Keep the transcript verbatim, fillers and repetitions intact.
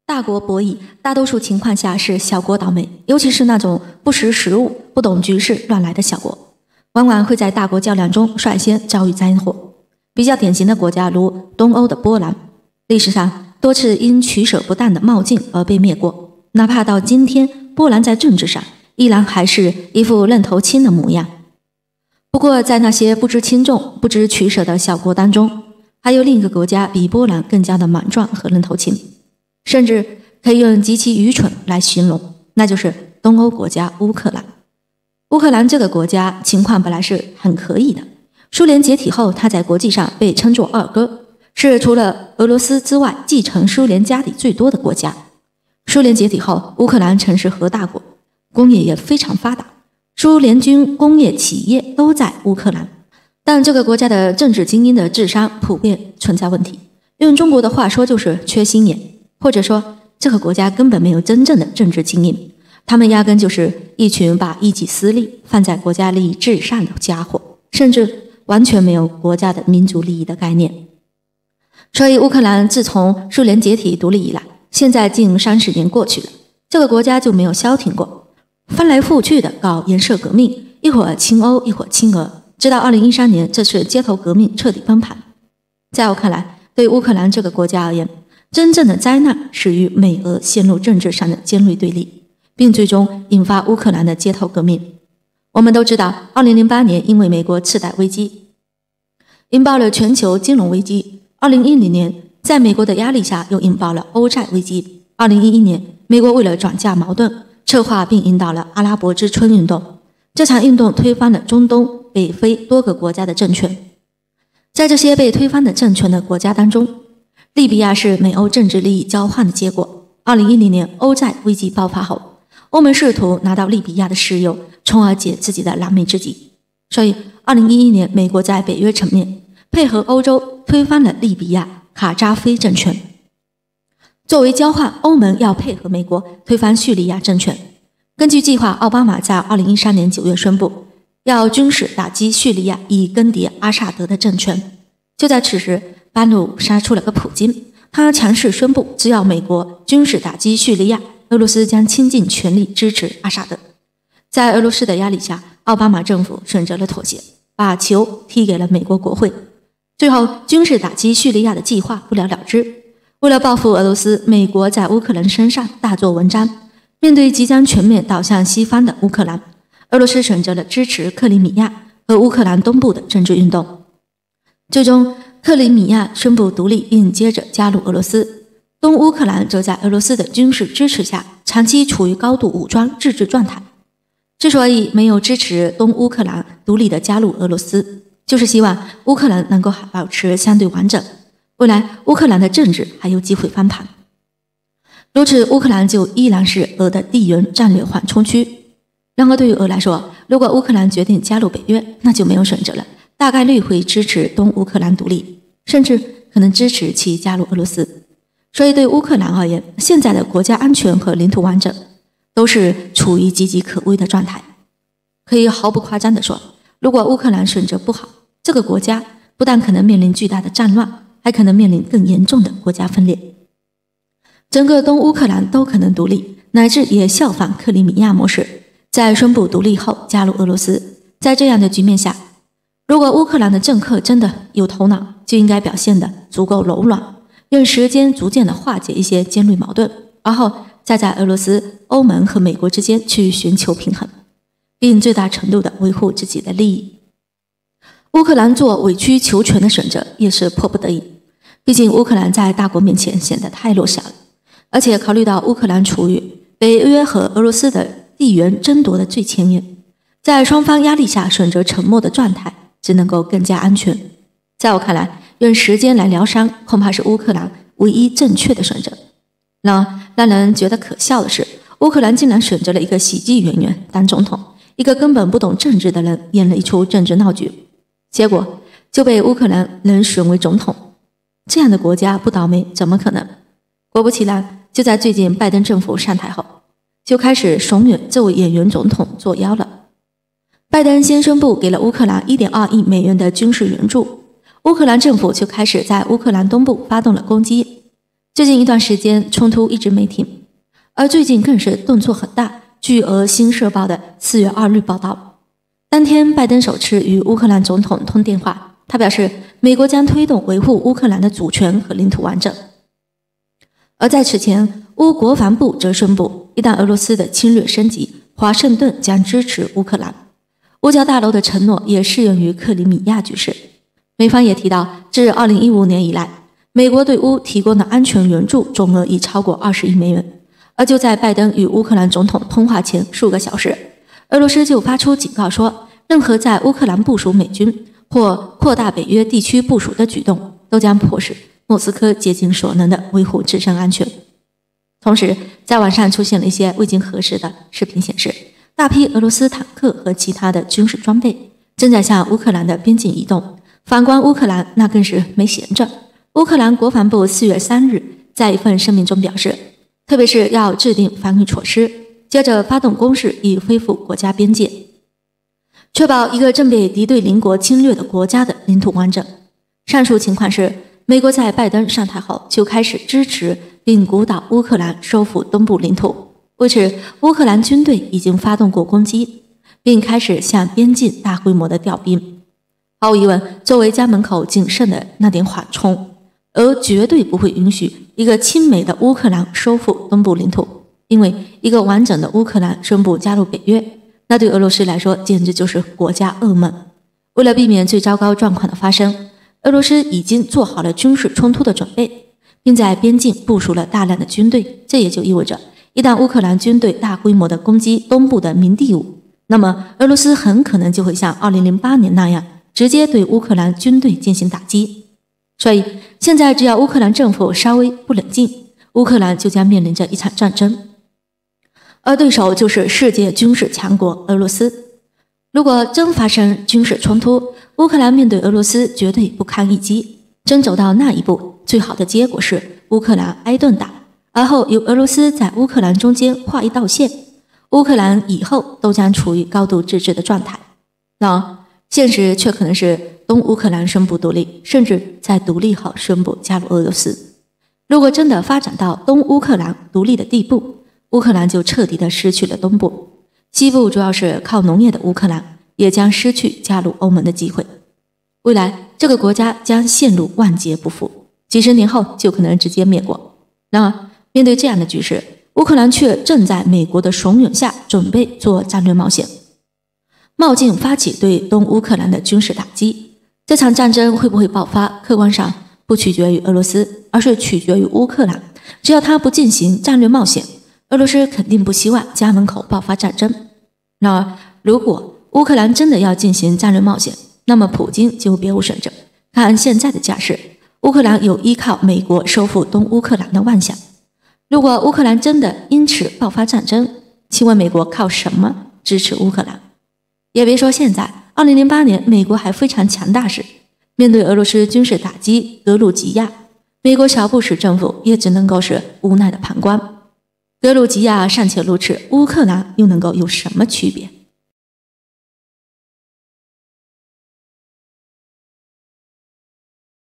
大国博弈，大多数情况下是小国倒霉，尤其是那种不识时务、不懂局势乱来的小国，往往会在大国较量中率先遭遇灾祸。比较典型的国家如东欧的波兰，历史上多次因取舍不当的冒进而被灭国。哪怕到今天，波兰在政治上依然还是一副愣头青的模样。不过，在那些不知轻重、不知取舍的小国当中，还有另一个国家比波兰更加的莽撞和愣头青，甚至可以用极其愚蠢来形容，那就是东欧国家乌克兰。乌克兰这个国家情况本来是很可以的，苏联解体后，它在国际上被称作二哥，是除了俄罗斯之外继承苏联家底最多的国家。苏联解体后，乌克兰曾是核大国，工业也非常发达，苏联军工业企业都在乌克兰。但这个国家的政治精英的智商普遍存在问题，用中国的话说就是缺心眼，或者说这个国家根本没有真正的政治精英，他们压根就是一群把一己私利放在国家利益至上的家伙，甚至完全没有国家的民族利益的概念。所以乌克兰自从苏联解体独立以来，现在近三十年过去了，这个国家就没有消停过，翻来覆去的搞颜色革命，一会儿亲欧一会儿亲俄，直到二零一三年这次街头革命彻底崩盘。在我看来，对乌克兰这个国家而言，真正的灾难是与美俄陷入政治上的尖锐对立，并最终引发乌克兰的街头革命。我们都知道，二零零八年因为美国次贷危机引爆了全球金融危机，二零一零年在美国的压力下又引爆了欧债危机，二零一一年美国为了转嫁矛盾，策划并引导了阿拉伯之春运动，这场运动推翻了中东、北非多个国家的政权。在这些被推翻的政权的国家当中，利比亚是美欧政治利益交换的结果。二零一零年欧债危机爆发后，欧盟试图拿到利比亚的石油，从而解自己的燃眉之急。所以二零一一年美国在北约层面配合欧洲推翻了利比亚卡扎菲政权。作为交换，欧盟要配合美国推翻叙利亚政权。根据计划，奥巴马在二零一三年九月宣布要军事打击叙利亚，以更迭阿萨德的政权。就在此时，班鲁杀出了个普京，他强势宣布，只要美国军事打击叙利亚，俄罗斯将倾尽全力支持阿萨德。在俄罗斯的压力下，奥巴马政府选择了妥协，把球踢给了美国国会。最后，军事打击叙利亚的计划不了了之。为了报复俄罗斯，美国在乌克兰身上大做文章。面对即将全面倒向西方的乌克兰，俄罗斯选择了支持克里米亚和乌克兰东部的政治运动。最终，克里米亚宣布独立，并接着加入俄罗斯。东乌克兰则在俄罗斯的军事支持下，长期处于高度武装自治状态。之所以没有支持东乌克兰独立的加入俄罗斯，就是希望乌克兰能够保持相对完整，未来乌克兰的政治还有机会翻盘。如此，乌克兰就依然是俄的地缘战略缓冲区。然而对于俄来说，如果乌克兰决定加入北约，那就没有选择了，大概率会支持东乌克兰独立，甚至可能支持其加入俄罗斯。所以对乌克兰而言，现在的国家安全和领土完整都是处于岌岌可危的状态。可以毫不夸张地说，如果乌克兰选择不好，这个国家不但可能面临巨大的战乱，还可能面临更严重的国家分裂。整个东乌克兰都可能独立，乃至也效仿克里米亚模式，在宣布独立后加入俄罗斯。在这样的局面下，如果乌克兰的政客真的有头脑，就应该表现得足够柔软，用时间逐渐地化解一些尖锐矛盾，然后再在俄罗斯、欧盟和美国之间去寻求平衡，并最大程度地维护自己的利益。乌克兰做委曲求全的选择也是迫不得已，毕竟乌克兰在大国面前显得太弱小了，而且考虑到乌克兰处于北约和俄罗斯的地缘争夺的最前沿，在双方压力下选择沉默的状态只能够更加安全。在我看来，用时间来疗伤恐怕是乌克兰唯一正确的选择。然而让人觉得可笑的是，乌克兰竟然选择了一个喜剧演员当总统，一个根本不懂政治的人演了一出政治闹剧，结果就被乌克兰人选为总统。这样的国家不倒霉怎么可能？果不其然，就在最近拜登政府上台后，就开始怂恿这位演员总统作妖了。拜登先宣布给了乌克兰 一点二亿美元的军事援助，乌克兰政府就开始在乌克兰东部发动了攻击。 最近一段时间冲突一直没停，而最近更是动作很大。据俄新社报的四月二日报道，当天拜登首次与乌克兰总统通电话，他表示美国将推动维护乌克兰的主权和领土完整。而在此前，乌国防部则宣布，一旦俄罗斯的侵略升级，华盛顿将支持乌克兰。五角大楼的承诺也适用于克里米亚局势。美方也提到，自二零一五年以来，美国对乌提供的安全援助总额已超过二十亿美元。而就在拜登与乌克兰总统通话前数个小时，俄罗斯就发出警告说，任何在乌克兰部署美军或扩大北约地区部署的举动，都将迫使莫斯科竭尽所能地维护自身安全。同时，在网上出现了一些未经核实的视频，显示大批俄罗斯坦克和其他的军事装备正在向乌克兰的边境移动。反观乌克兰，那更是没闲着。乌克兰国防部四月三日在一份声明中表示，特别是要制定防御措施，接着发动攻势以恢复国家边界，确保一个正被敌对邻国侵略的国家的领土完整。上述情况是，美国在拜登上台后就开始支持并鼓捣乌克兰收复东部领土，为此，乌克兰军队已经发动过攻击，并开始向边境大规模的调兵。毫无疑问，作为家门口仅剩的那点缓冲，而绝对不会允许一个亲美的乌克兰收复东部领土，因为一个完整的乌克兰宣布加入北约，那对俄罗斯来说简直就是国家噩梦。为了避免最糟糕状况的发生，俄罗斯已经做好了军事冲突的准备，并在边境部署了大量的军队。这也就意味着，一旦乌克兰军队大规模的攻击东部的民地物，那么俄罗斯很可能就会像二零零八年那样，直接对乌克兰军队进行打击。所以现在只要乌克兰政府稍微不冷静，乌克兰就将面临着一场战争，而对手就是世界军事强国俄罗斯。如果真发生军事冲突，乌克兰面对俄罗斯绝对不堪一击。真走到那一步，最好的结果是乌克兰挨顿打，而后由俄罗斯在乌克兰中间画一道线，乌克兰以后都将处于高度自治的状态。那现实却可能是东乌克兰宣布独立，甚至在独立后宣布加入俄罗斯。如果真的发展到东乌克兰独立的地步，乌克兰就彻底的失去了东部，西部主要是靠农业的乌克兰也将失去加入欧盟的机会。未来这个国家将陷入万劫不复，几十年后就可能直接灭国。然而面对这样的局势，乌克兰却正在美国的怂恿下准备做战略冒险，冒进发起对东乌克兰的军事打击。这场战争会不会爆发，客观上不取决于俄罗斯，而是取决于乌克兰。只要他不进行战略冒险，俄罗斯肯定不希望家门口爆发战争。然而如果乌克兰真的要进行战略冒险，那么普京就别无选择。看现在的架势，乌克兰有依靠美国收复东乌克兰的妄想。如果乌克兰真的因此爆发战争，请问美国靠什么支持乌克兰？也别说现在，二零零八年美国还非常强大时，面对俄罗斯军事打击格鲁吉亚，美国小布什政府也只能够是无奈的旁观。格鲁吉亚尚且如此，乌克兰又能够有什么区别？